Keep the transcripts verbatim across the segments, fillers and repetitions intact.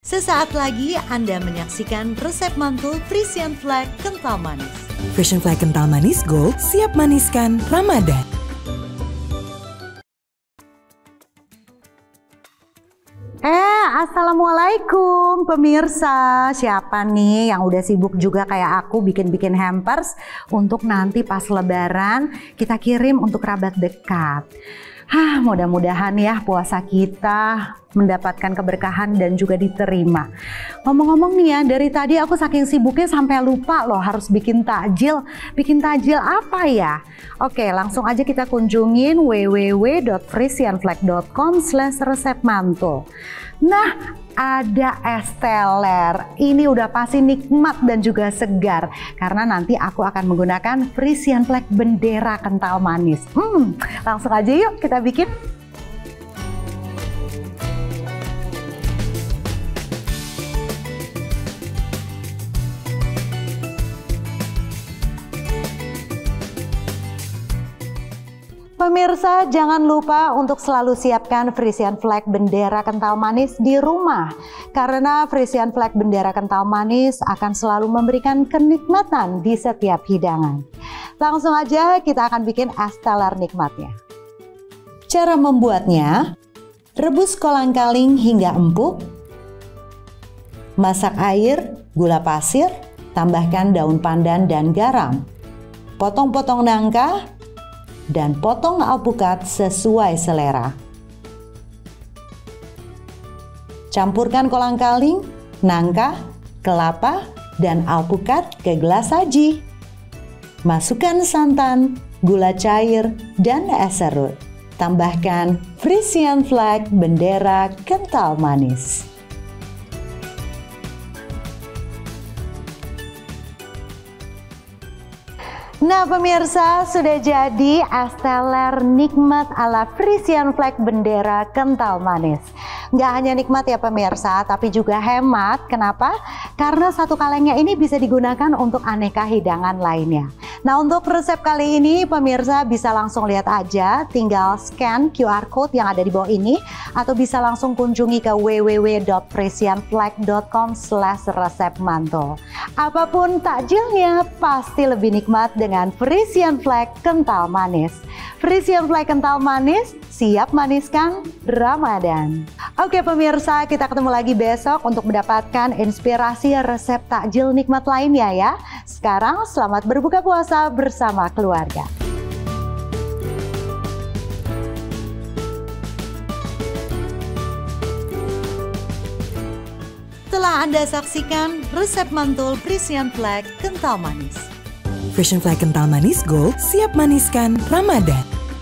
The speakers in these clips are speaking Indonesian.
Sesaat lagi Anda menyaksikan resep mantul Frisian Flag kental manis. Frisian Flag kental manis Gold siap maniskan Ramadan. Eh, Assalamualaikum pemirsa. Siapa nih yang udah sibuk juga kayak aku bikin-bikin hampers untuk nanti pas lebaran kita kirim untuk kerabat dekat. Hah, mudah-mudahan ya puasa kita mendapatkan keberkahan dan juga diterima. Ngomong-ngomong nih ya, dari tadi aku saking sibuknya sampai lupa loh harus bikin takjil. Bikin takjil apa ya? Oke, langsung aja kita kunjungin w w w dot frisian flag dot com slash resep mantul. Nah, ada es teler. Ini udah pasti nikmat dan juga segar karena nanti aku akan menggunakan Frisian Flag bendera kental manis. Hmm, langsung aja yuk kita bikin. Pemirsa, jangan lupa untuk selalu siapkan Frisian Flag bendera kental manis di rumah. Karena Frisian Flag bendera kental manis akan selalu memberikan kenikmatan di setiap hidangan. Langsung aja kita akan bikin es teler nikmatnya. Cara membuatnya, rebus kolang-kaling hingga empuk. Masak air, gula pasir, tambahkan daun pandan dan garam. Potong-potong nangka dan potong alpukat sesuai selera. Campurkan kolang-kaling, nangka, kelapa, dan alpukat ke gelas saji. Masukkan santan, gula cair, dan es serut. Tambahkan Frisian Flag bendera kental manis. Nah pemirsa, sudah jadi es teler nikmat ala Frisian Flag bendera kental manis. Nggak hanya nikmat ya pemirsa, tapi juga hemat. Kenapa? Karena satu kalengnya ini bisa digunakan untuk aneka hidangan lainnya. Nah untuk resep kali ini pemirsa bisa langsung lihat aja, tinggal scan Q R code yang ada di bawah ini atau bisa langsung kunjungi ke w w w dot frisian flag dot com slash resep mantul. Apapun takjilnya pasti lebih nikmat dengan Frisian Flag kental manis. Frisian Flag kental manis siap maniskan Ramadan. Oke pemirsa, kita ketemu lagi besok untuk mendapatkan inspirasi resep takjil nikmat lainnya ya. Sekarang selamat berbuka puasa bersama keluarga. Telah Anda saksikan resep mantul Frisian Flag kental manis. Frisian Flag kental manis Gold siap maniskan Ramadan.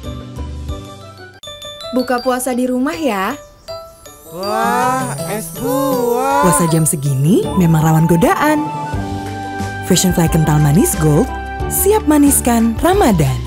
Buka puasa di rumah ya. Wah, es buah. Puasa jam segini memang rawan godaan. Frisian Flag kental manis Gold siap maniskan Ramadan.